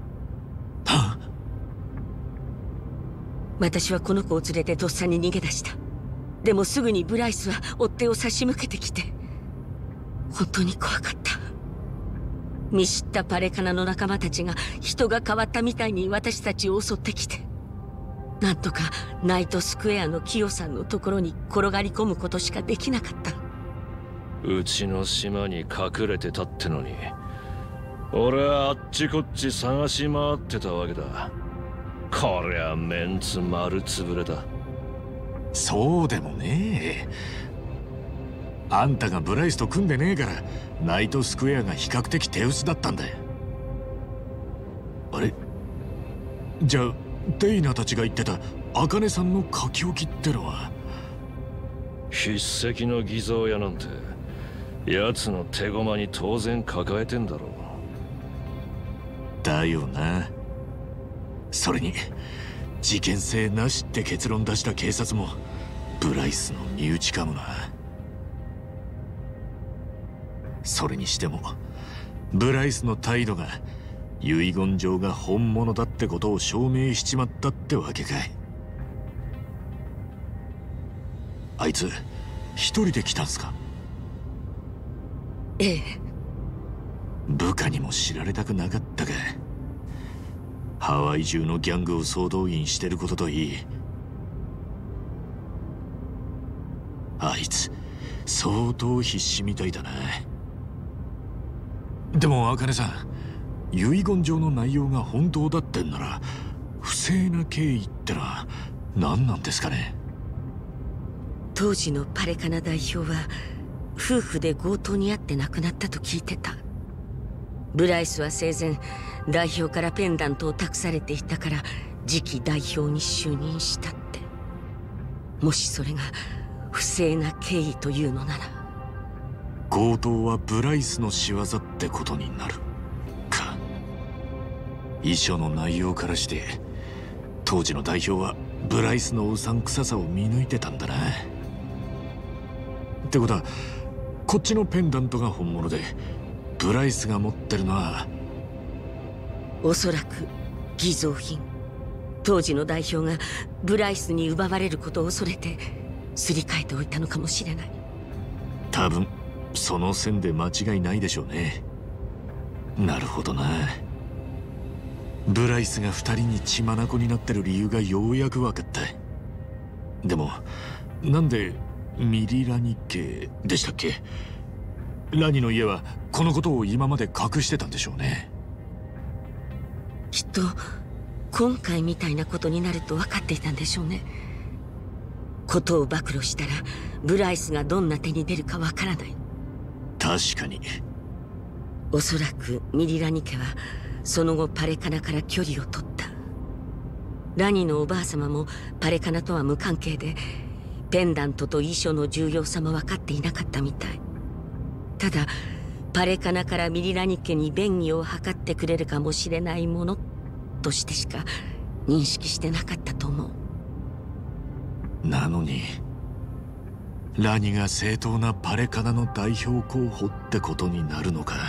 Speaker 11: 私はこの子を連れてとっさに逃げ出した。でもすぐにブライスは追っ手を差し向けてきて、本当に怖かった。見知ったパレカナの仲間たちが人が変わったみたいに私たちを襲ってきて、なんとかナイトスクエアのキヨさんのところに転がり込むことしかできなかった。
Speaker 9: うちの島に隠れてたってのに、俺はあっちこっち探し回ってたわけだ。こりゃメンツ丸つぶれだ。
Speaker 1: そうでもねえ。あんたがブライスと組んでねえからナイトスクエアが比較的手薄だったんだよ。あれ？じゃあデイナたちが言ってた茜さんの書き置きってのは。
Speaker 9: 筆跡の偽造やなんて奴の手駒に当然抱えてんだろう。
Speaker 1: だよな。それに事件性なしって結論出した警察もブライスの身内かもな。それにしてもブライスの態度が遺言状が本物だってことを証明しちまったってわけかい。あいつ一人で来たんすか？
Speaker 11: ええ。
Speaker 1: 部下にも知られたくなかったか。ハワイ中のギャングを総動員してることといい、あいつ相当必死みたいだな。でも茜さん、遺言状の内容が本当だってんなら不正な経緯ってのは何なんですかね？
Speaker 11: 当時のパレカナ代表は夫婦で強盗に遭って亡くなったと聞いてた。ブライスは生前代表からペンダントを託されていたから次期代表に就任したって。もしそれが不正な経緯というのなら、
Speaker 1: 強盗はブライスの仕業ってことになるか。遺書の内容からして当時の代表はブライスのうさんくささを見抜いてたんだな。ってことはこっちのペンダントが本物でブライスが持ってるのは
Speaker 11: おそらく偽造品。当時の代表がブライスに奪われることを恐れてすり替えておいたのかもしれない。
Speaker 1: 多分その線で間違いないでしょうね。なるほどな。ブライスが二人に血眼になってる理由がようやく分かった。でもなんでミリラニ家でしたっけ？ラニの家はこのことを今まで隠してたんでしょうね。
Speaker 11: きっと今回みたいなことになると分かっていたんでしょうね。ことを暴露したらブライスがどんな手に出るか分からない。
Speaker 1: 確かに。
Speaker 11: おそらくミリラニ家はその後パレカナから距離を取った。ラニのおばあ様もパレカナとは無関係でペンダントと遺書の重要さも分かっていなかったみたい。ただパレカナからミリラニ家に便宜を図ってくれるかもしれないものとしてしか認識してなかったと思う。
Speaker 1: なのにラニが正当なパレカナの代表候補ってことになるのか。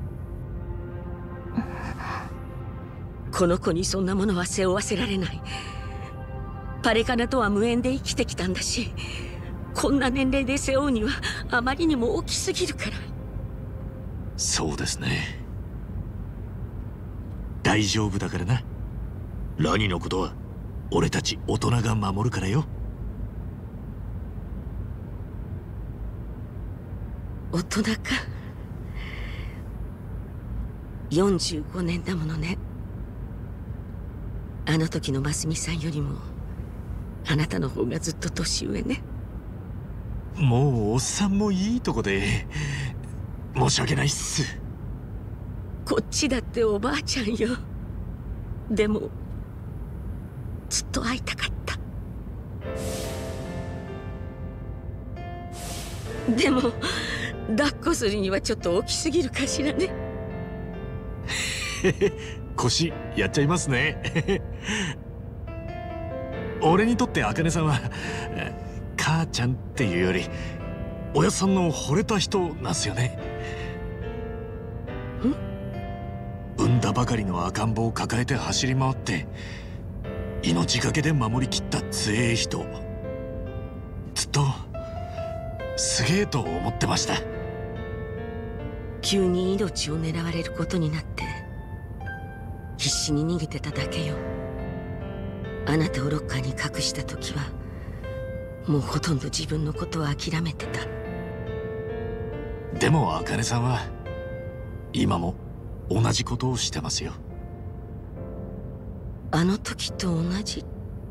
Speaker 11: この子にそんなものは背負わせられない。パレカナとは無縁で生きてきたんだし、こんな年齢で背負うにはあまりにも大きすぎるから。
Speaker 1: そうですね。大丈夫だからな。ラニのことは俺たち大人が守るからよ。
Speaker 11: 大人か。45年だものね。あの時のマスミさんよりもあなたの方がずっと年上ね。
Speaker 1: もうおっさんもいいとこで申し訳ないっす。
Speaker 11: こっちだっておばあちゃんよ。でもずっと会いたかった。でも抱っこするにはちょっと大きすぎるかしらね。
Speaker 1: 腰やっちゃいますね。俺にとって茜さんは母ちゃんっていうよりおやっさんの惚れた人なんすよね。産んだばかりの赤ん坊を抱えて走り回って命がけで守りきった強え人、ずっとすげえと思ってました。
Speaker 11: 急に命を狙われることになって必死に逃げてただけよ。あなたをロッカーに隠した時はもうほとんど自分のことを諦めてた。
Speaker 1: でも茜さんは今も同じことをしてますよ。
Speaker 11: あの時と同じ。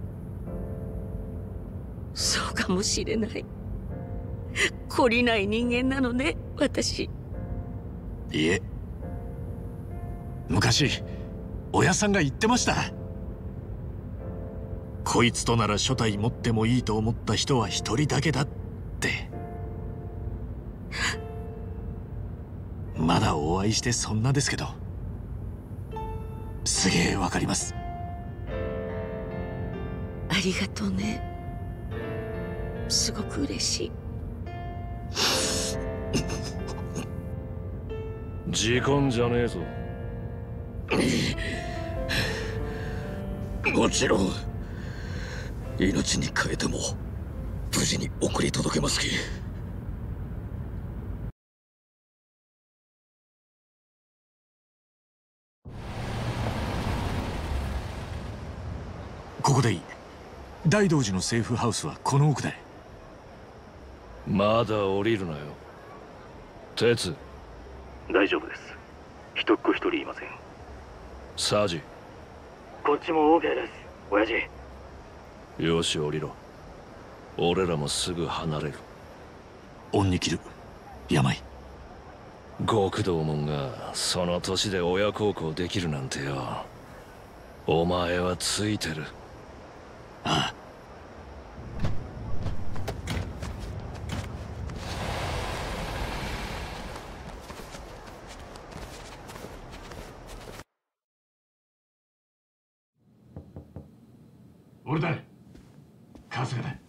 Speaker 11: そうかもしれない。懲りない人間なのね、私。
Speaker 1: いえ、昔おやさんが言ってました。 こいつとなら初代持ってもいいと思った人は一人だけだって。まだお会いしてそんなですけど、すげえわかります。
Speaker 11: ありがとうね。すごく嬉しい。
Speaker 9: 時間じゃねえぞ。
Speaker 12: もちろん命に代えても無事に送り届けますき。
Speaker 1: ここでいい。大道寺のセーフハウスはこの奥だ。
Speaker 9: まだ降りるなよ。鉄。
Speaker 14: 大丈夫です。一っ子一人いません。
Speaker 9: サジ。
Speaker 14: こっちも OK です、親父。
Speaker 9: よし、降りろ。俺らもすぐ離れる。
Speaker 1: 恩に切る。病。
Speaker 9: 極道門がその年で親孝行できるなんてよ。お前はついてる。
Speaker 1: ああ。俺だ。春日だ。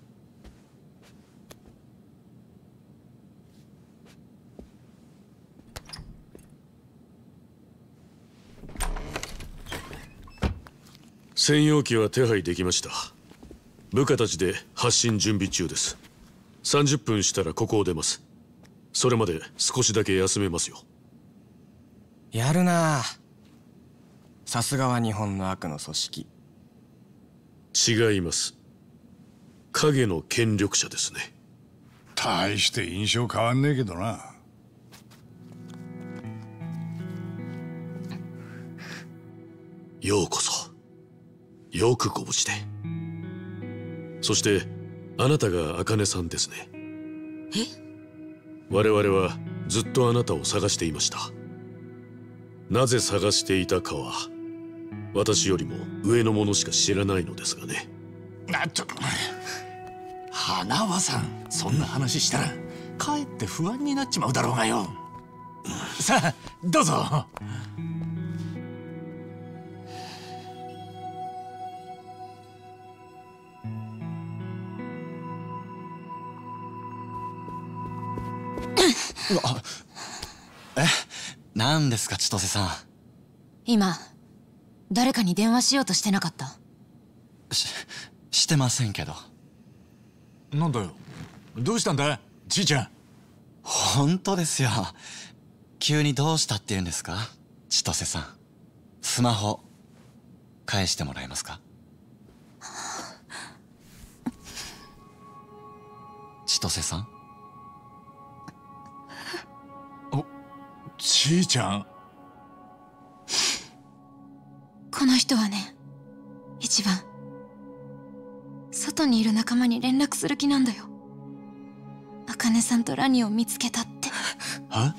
Speaker 4: 専用機は手配できました。部下たちで発進準備中です。30分したらここを出ます。それまで少しだけ休めますよ。
Speaker 6: やるなあ。さすがは日本の悪の組織。
Speaker 4: 違います。影の権力者ですね。
Speaker 3: 大して印象変わんねえけどな。
Speaker 4: ようこそ。よくご無事で。そしてあなたが茜さんですね。
Speaker 11: え？
Speaker 4: 我々はずっとあなたを探していました。なぜ探していたかは私よりも上の者しか知らないのですがね。
Speaker 1: 花輪さん、そんな話したらかえって不安になっちまうだろうがよ。さあどうぞ。
Speaker 2: 何ですか千歳さん。
Speaker 5: 今誰かに電話しようとしてなかった？
Speaker 2: してませんけど。
Speaker 1: なんだよ、どうしたんだじいちゃん。
Speaker 2: 本当ですよ。急にどうしたって言うんですか千歳さん。スマホ返してもらえますか。千歳さん。
Speaker 1: じいちゃん。
Speaker 5: この人はね、一番外にいる仲間に連絡する気なんだよ。茜さんとラニを見つけたって。
Speaker 1: は？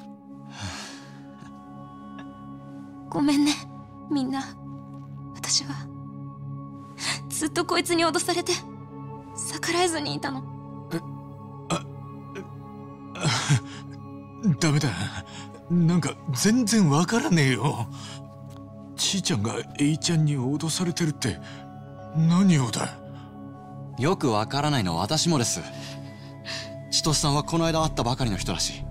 Speaker 5: ごめんねみんな。私はずっとこいつに脅されて逆らえずにいたの。
Speaker 1: ダメだ。なんか全然わからねえよ。ちいちゃんがエイちゃんに脅されてるって何をだ。
Speaker 2: よくわからないのは私もです。千歳さんはこの間会ったばかりの人らしい。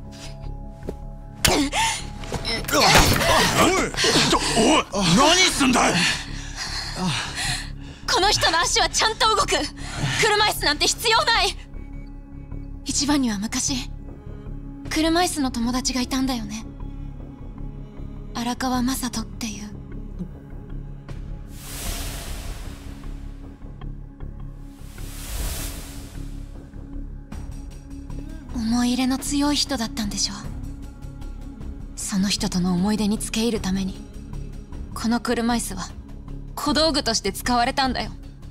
Speaker 1: おい何すんだい。
Speaker 5: この人の足はちゃんと動く。車椅子なんて必要ない。一番には昔車椅子の友達がいたんだよね。荒川雅人っていう。思い入れの強い人だったんでしょう。その人との思い出に付け入るためにこの車椅子は小道具として使われたんだよ。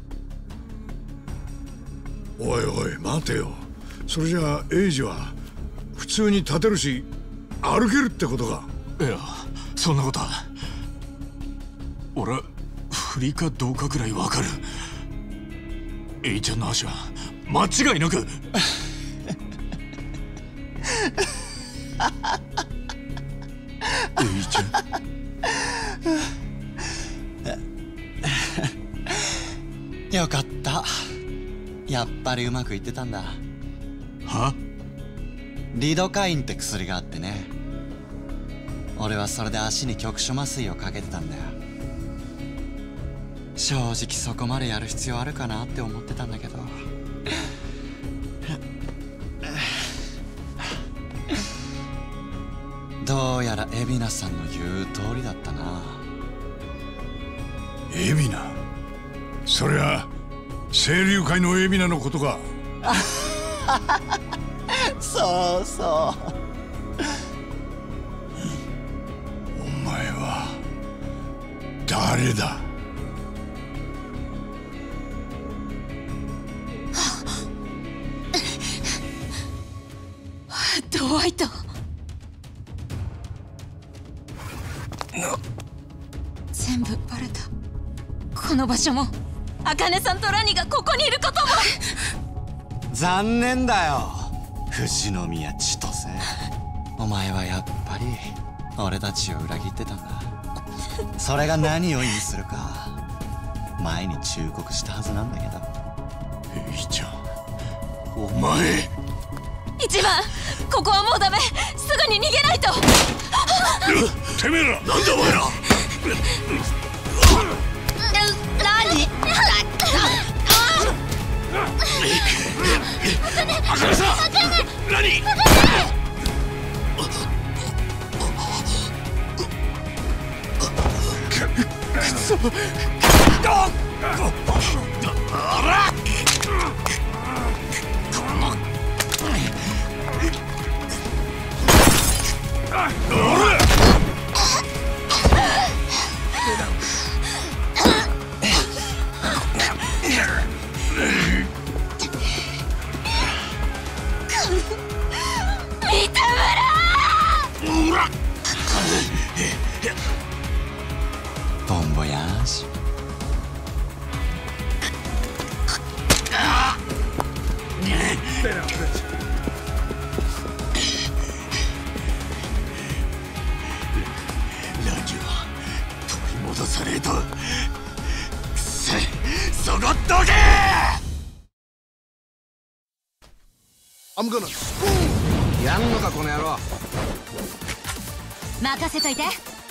Speaker 3: おいおい待てよ。それじゃあエイジは普通に立てるし歩けるってことか。
Speaker 1: いや、そんなことは。俺は振りかどうかくらいわかる。 エイちゃんの足は間違いなくエイちゃ
Speaker 2: んよかった。やっぱりうまくいってたんだ。
Speaker 1: は？
Speaker 2: リドカインって薬があってね、俺はそれで足に局所麻酔をかけてたんだよ。正直そこまでやる必要あるかなって思ってたんだけどどうやら海老名さんの言う通りだったな。
Speaker 3: 海老名？そりゃ清流会の海老名のことか。
Speaker 2: そうそう。
Speaker 3: お前は誰だ？
Speaker 5: ドワイト。全部バレた。この場所も茜さんとラニがここにいることも。
Speaker 2: 残念だよ、富士宮千歳。お前はやっぱり俺たちを裏切ってたんだ。それが何を意味するか前に忠告したはずなんだけど。
Speaker 1: エイちゃん、お前。
Speaker 5: 一番、ここはもうダメ。すぐに逃げないと。
Speaker 3: てめえら、
Speaker 1: なんだお前ら。
Speaker 5: 何？
Speaker 1: 茜さん！何？くそ！
Speaker 2: ボンボヤーシュ。
Speaker 1: ラジオ取り戻さねえと。くせ、そこどけ
Speaker 6: やんのかこの野郎。
Speaker 5: 任せといて。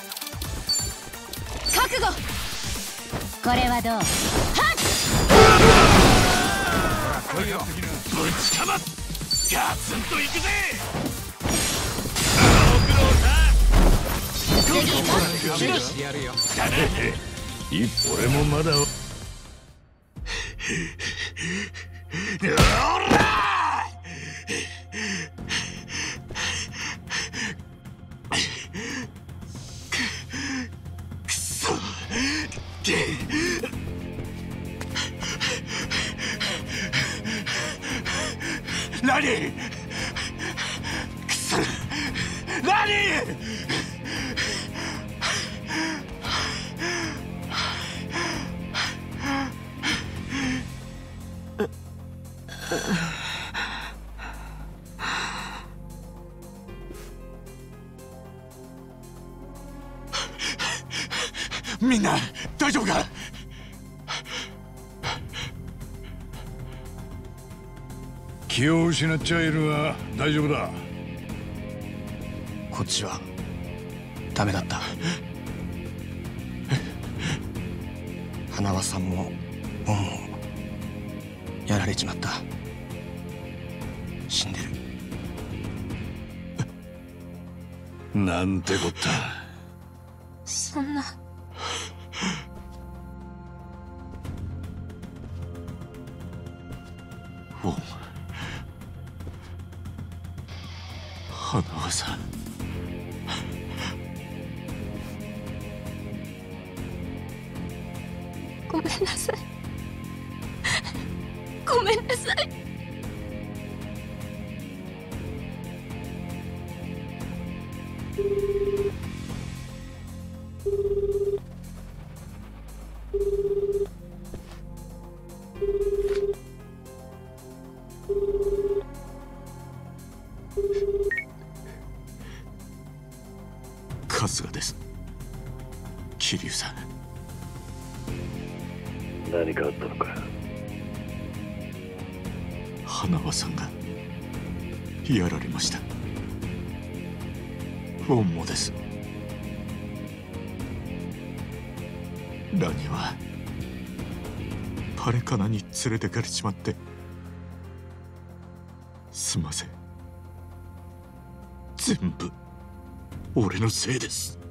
Speaker 5: 覚悟。これはどう？はっ！
Speaker 1: ぶちかまっ！ガツンといくぜ！
Speaker 6: 次行こう。やるよ。
Speaker 3: 俺もまだ。
Speaker 1: くそ！何？くそ！何？みんな大丈夫か？
Speaker 3: 気を失っちゃいるが大丈夫だ。
Speaker 6: こっちはダメだった。花輪さんもボンもやられちまった。死んでる。
Speaker 3: なんてこった。
Speaker 5: そんな。
Speaker 1: お前、花輪さん。
Speaker 5: ごめんなさい。ごめんなさい。
Speaker 1: 春日です。桐生さん。
Speaker 14: 何かあったのか。
Speaker 1: 花輪さんがやられました。恩もです。ラニはパレカナに連れてかれちまって、すんません。全部俺のせいです。